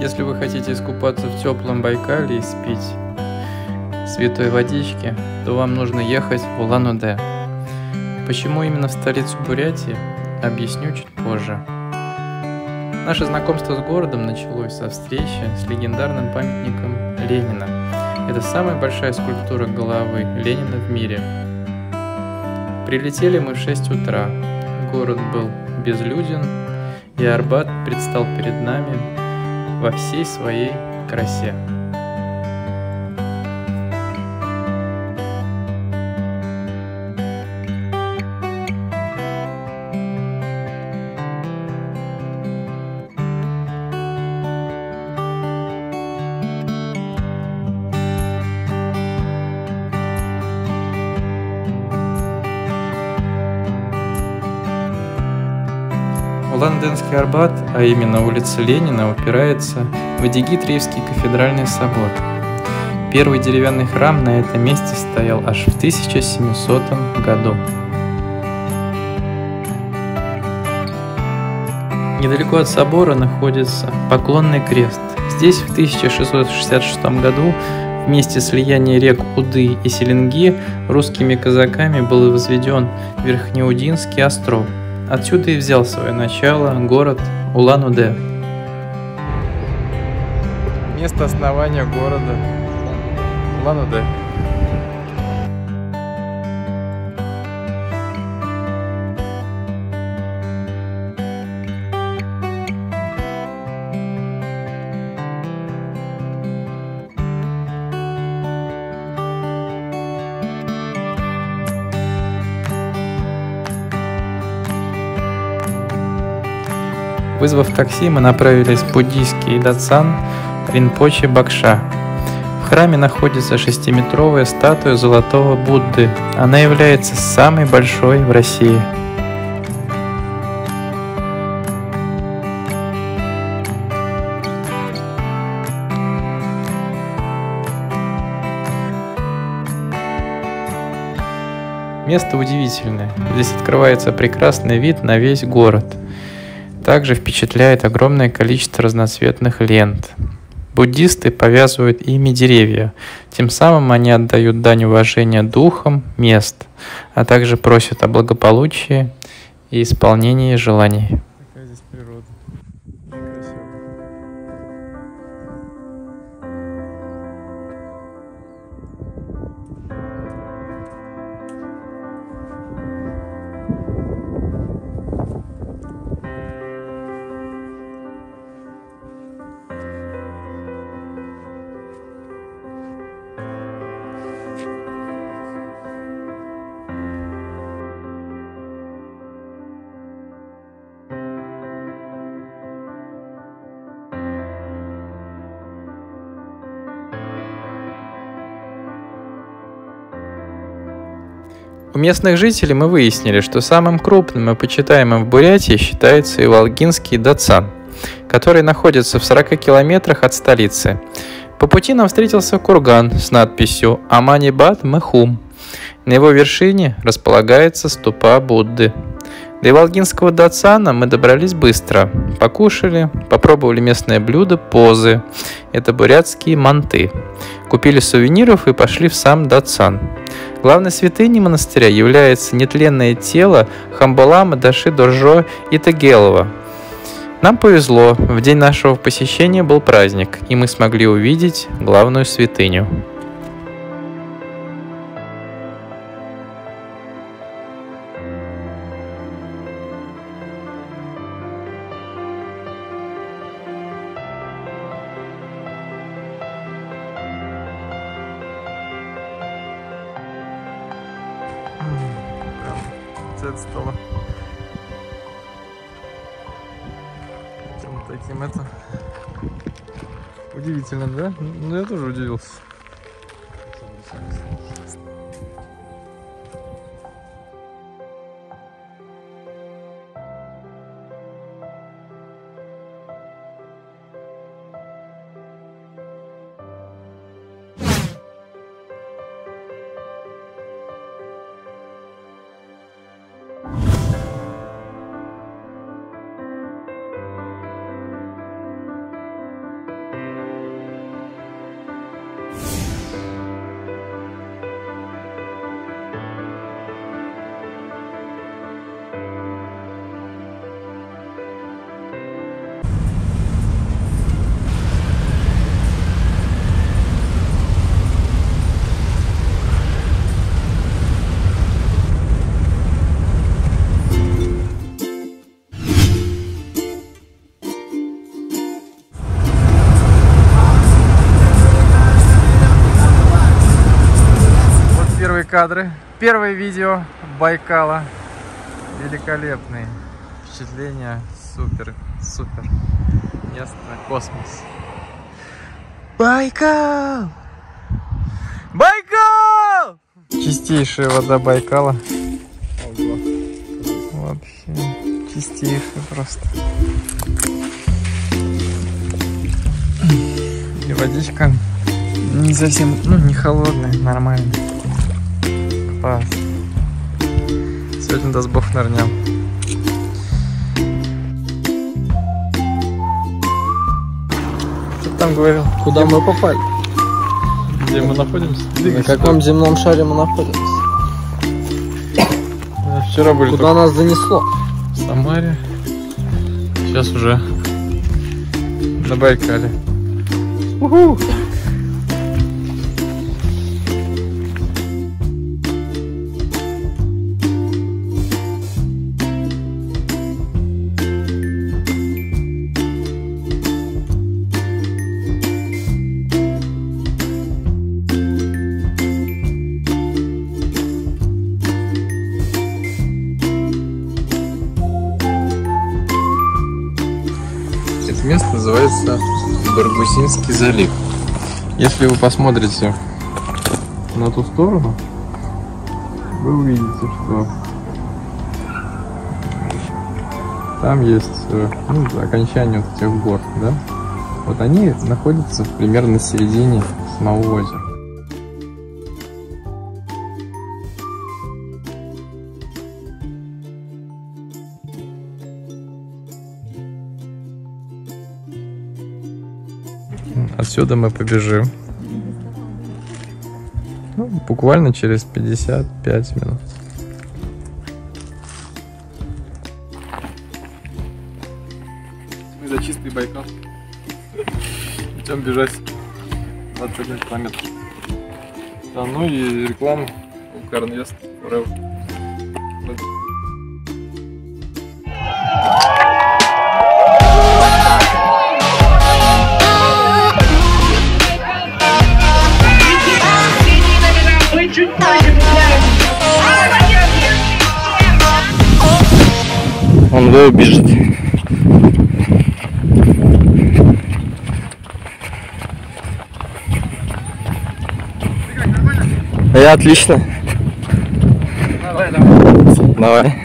Если вы хотите искупаться в теплом Байкале и спить святой водички, то вам нужно ехать в Улан-Удэ. Почему именно в столицу Бурятии, объясню чуть позже. Наше знакомство с городом началось со встречи с легендарным памятником Ленина. Это самая большая скульптура головы Ленина в мире. Прилетели мы в 6 утра. Город был безлюден, и Арбат предстал перед нами во всей своей красе. Улан-Удэнский Арбат, а именно улица Ленина, упирается в Адигит-Ривский кафедральный собор. Первый деревянный храм на этом месте стоял аж в 1700 году. Недалеко от собора находится Поклонный крест. Здесь в 1666 году вместе слияния рек Уды и Селенги русскими казаками был возведен Верхнеудинский остров. Отсюда и взял свое начало город Улан-Удэ. Место основания города Улан-Удэ. Вызвав такси, мы направились в буддийский Датсан Ринпоче Багша. В храме находится 6-метровая статуя золотого Будды. Она является самой большой в России. Место удивительное. Здесь открывается прекрасный вид на весь город. Также впечатляет огромное количество разноцветных лент. Буддисты повязывают ими деревья, тем самым они отдают дань уважения духам мест, а также просят о благополучии и исполнении желаний. Такая здесь природа. У местных жителей мы выяснили, что самым крупным и почитаемым в Бурятии считается Иволгинский Датсан, который находится в 40 километрах от столицы. По пути нам встретился курган с надписью «Аманибат Мэхум». На его вершине располагается ступа Будды. До Иволгинского Датсана мы добрались быстро. Покушали, попробовали местное блюдо позы. Это бурятские манты. Купили сувениров и пошли в сам Датсан. Главной святыней монастыря является нетленное тело Хамбалама Даши Доржо Итагелова. Нам повезло, в день нашего посещения был праздник, и мы смогли увидеть главную святыню. Цвет стола. Чем таким это удивительно, да? Ну я тоже удивился. кадры. Первое видео Байкала. Великолепные впечатления. Супер, супер. Место, космос. Байкал! Байкал! Чистейшая вода Байкала. Ого. Вообще чистейшая просто. И водичка не совсем, ну, не холодная, нормально. Класс. Сегодня, даст Бог, нырнем. Что ты там говорил? Куда мы попали? Где мы находимся? На каком земном шаре мы находимся? Вчера были. Куда нас занесло? В Самаре. Сейчас уже на Байкале. Уху! Это место называется Баргузинский залив. Если вы посмотрите на ту сторону, вы увидите, что там есть, ну, окончание вот этих гор, да? Вот они находятся примерно на середине самого озера. Отсюда мы побежим. Ну, буквально через 55 минут. Мы за чистый Байкал. Идем бежать 21 километр. Да, ну и реклама у Карнвест Forever. Он выбежит. Я отлично. Давай, давай. Давай.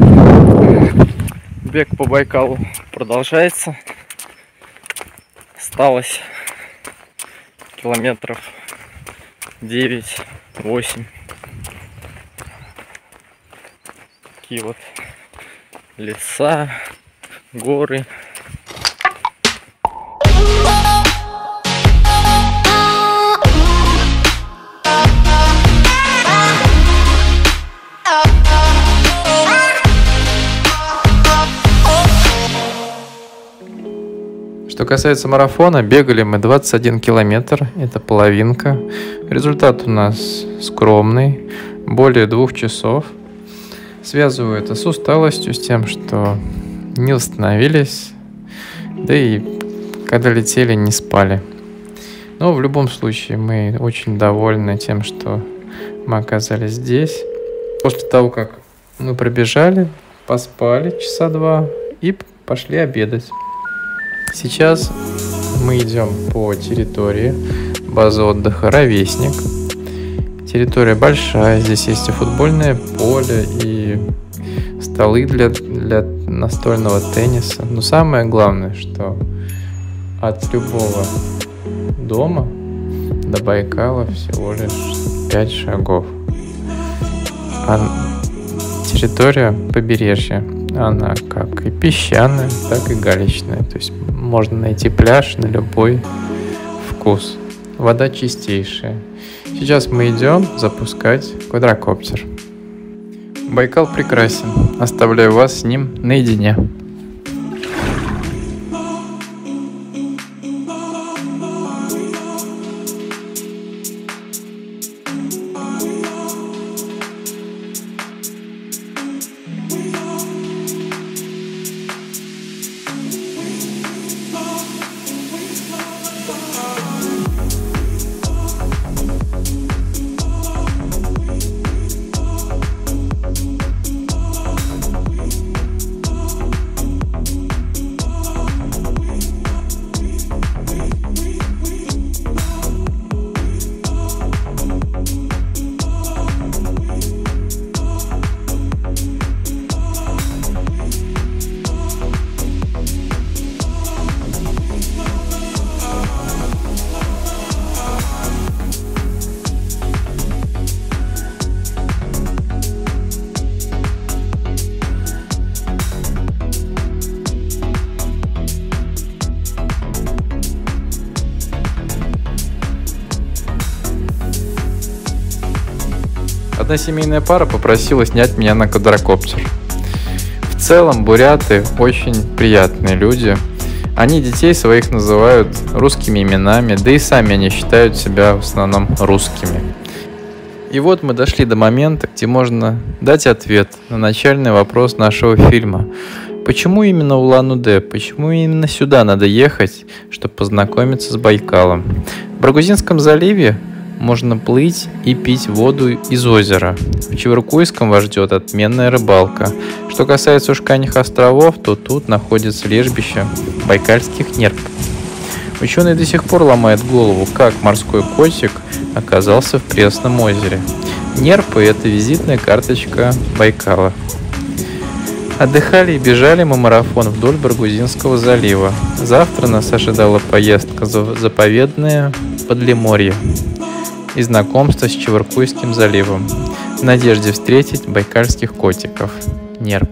Бег по Байкалу продолжается. Осталось километров 9-8. Такие вот леса, горы. Что касается марафона, бегали мы 21 километр, это половинка. Результат у нас скромный, более 2 часов. Связываю это с усталостью, с тем, что не восстановились, да и когда летели, не спали. Но в любом случае мы очень довольны тем, что мы оказались здесь. После того, как мы пробежали, поспали часа 2 и пошли обедать. Сейчас мы идем по территории базы отдыха «Ровесник». Территория большая, здесь есть и футбольное поле, и столы для настольного тенниса. Но самое главное, что от любого дома до Байкала всего лишь 5 шагов. А территория побережья, она как и песчаная, так и галечная. То есть можно найти пляж на любой вкус. Вода чистейшая. Сейчас мы идем запускать квадрокоптер. Байкал прекрасен. Оставляю вас с ним наедине. Одна семейная пара попросила снять меня на квадрокоптер. В целом буряты очень приятные люди. Они детей своих называют русскими именами, да и сами они считают себя в основном русскими. И вот мы дошли до момента, где можно дать ответ на начальный вопрос нашего фильма. Почему именно Улан-Удэ? Почему именно сюда надо ехать, чтобы познакомиться с Байкалом? В Баргузинском заливе можно плыть и пить воду из озера. В Чебаркульском вас ждет отменная рыбалка. Что касается Ушканьих островов, то тут находится лежбище байкальских нерп. Ученые до сих пор ломают голову, как морской котик оказался в пресном озере. Нерпы – это визитная карточка Байкала. Отдыхали и бежали мы марафон вдоль Баргузинского залива. Завтра нас ожидала поездка в заповедное Подлиморье и знакомство с Чебаркульским заливом в надежде встретить байкальских котиков – нерп.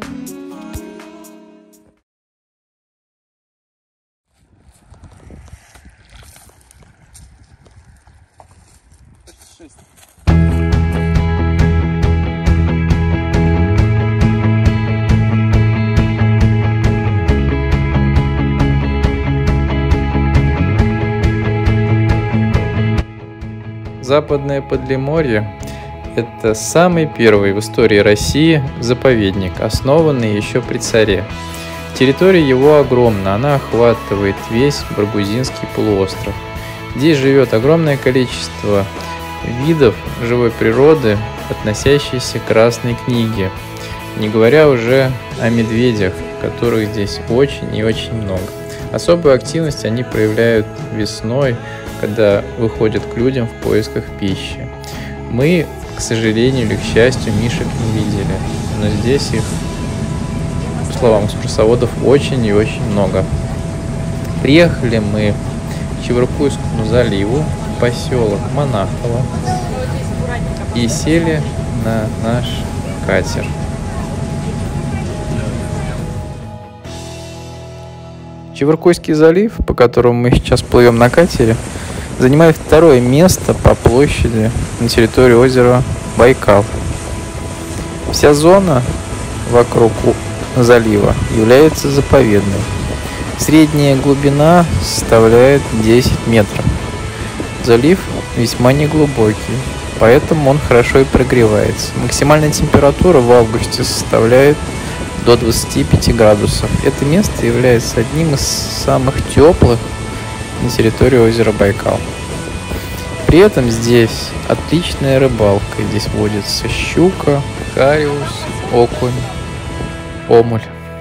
Западное Подлиморье – это самый первый в истории России заповедник, основанный еще при царе. Территория его огромна, она охватывает весь Баргузинский полуостров. Здесь живет огромное количество видов живой природы, относящиеся к Красной книге, не говоря уже о медведях, которых здесь очень и очень много. Особую активность они проявляют весной, когда выходят к людям в поисках пищи. Мы, к сожалению или к счастью, мишек не видели, но здесь их, по словам экскурсоводов, очень и очень много. Приехали мы к Чебаркульскому заливу, в поселок Монахово, и сели на наш катер. Чебаркульский залив, по которому мы сейчас плывем на катере, занимает второе место по площади на территории озера Байкал. Вся зона вокруг залива является заповедной. Средняя глубина составляет 10 метров. Залив весьма неглубокий, поэтому он хорошо и прогревается. Максимальная температура в августе составляет до 25 градусов. Это место является одним из самых теплых на территории озера Байкал. При этом здесь отличная рыбалка. Здесь водится щука, кариус, окунь, омуль.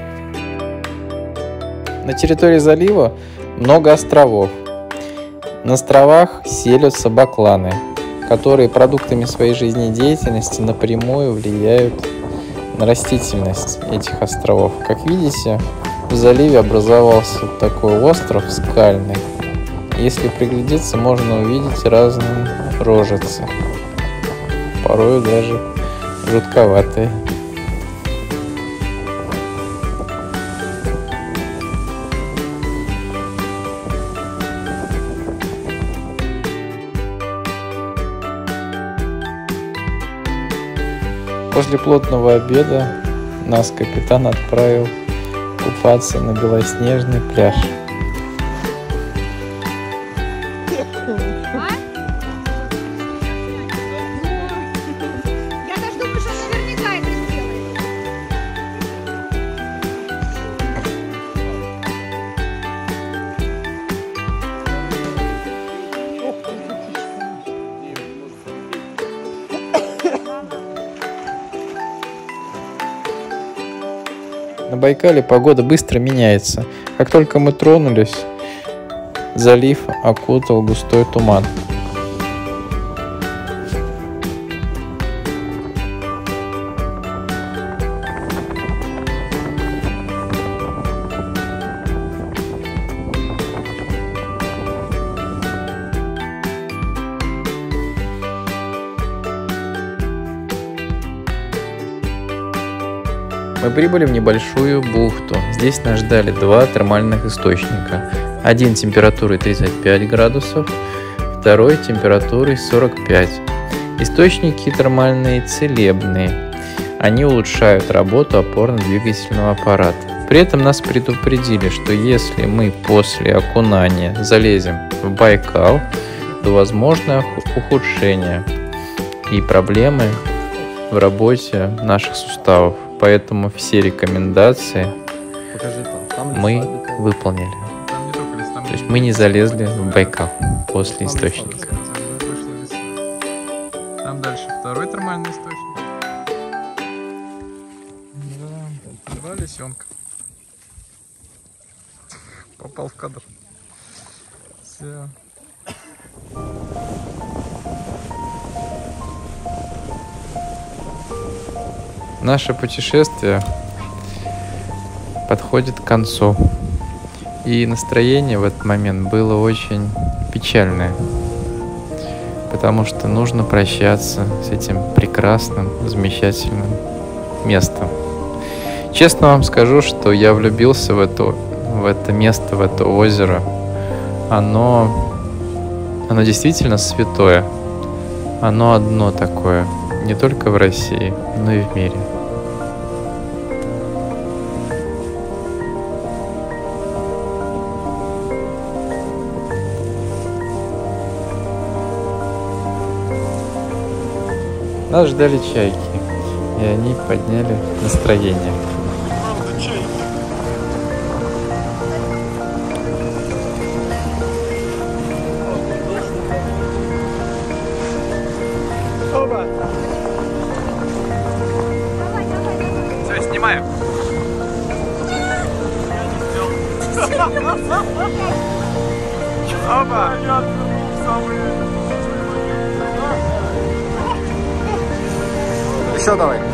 На территории залива много островов. На островах селятся бакланы, которые продуктами своей жизнедеятельности напрямую влияют на растительность этих островов. Как видите, в заливе образовался вот такой остров скальный. Если приглядеться, можно увидеть разные рожицы, порой даже жутковатые. После плотного обеда нас капитан отправил купаться на белоснежный пляж. Я даже думаю, что наверняка это сделает. На Байкале погода быстро меняется. Как только мы тронулись, залив окутал густой туман. Мы прибыли в небольшую бухту. Здесь нас ждали два термальных источника. Один температурой 35 градусов, второй температурой 45. Источники термальные целебные. Они улучшают работу опорно-двигательного аппарата. При этом нас предупредили, что если мы после окунания залезем в Байкал, то возможно ухудшение и проблемы в работе наших суставов. Поэтому все рекомендации мы выполнили. То есть мы не залезли в Байкал после источника. Там дальше второй термальный источник. Да, два лисенка. Попал в кадр. Все. Наше путешествие подходит к концу. И настроение в этот момент было очень печальное. Потому что нужно прощаться с этим прекрасным, замечательным местом. Честно вам скажу, что я влюбился в это место, в это озеро. Оно действительно святое. Оно одно такое, не только в России, но и в мире. Нас ждали чайки, и они подняли настроение. Все, снимаем. Опа! Еще давай.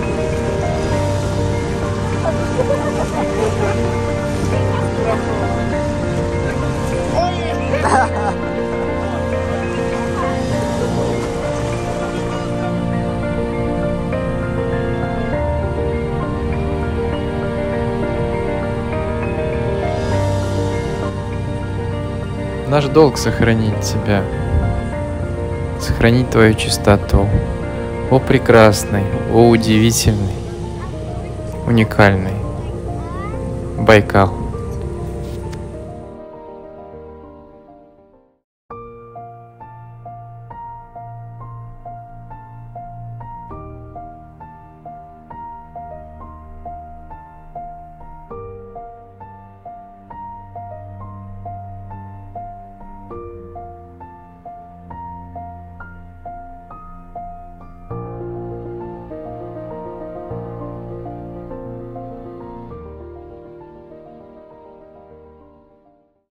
Наш долг сохранить тебя, сохранить твою чистоту. О прекрасный, о удивительный, уникальный Байкал.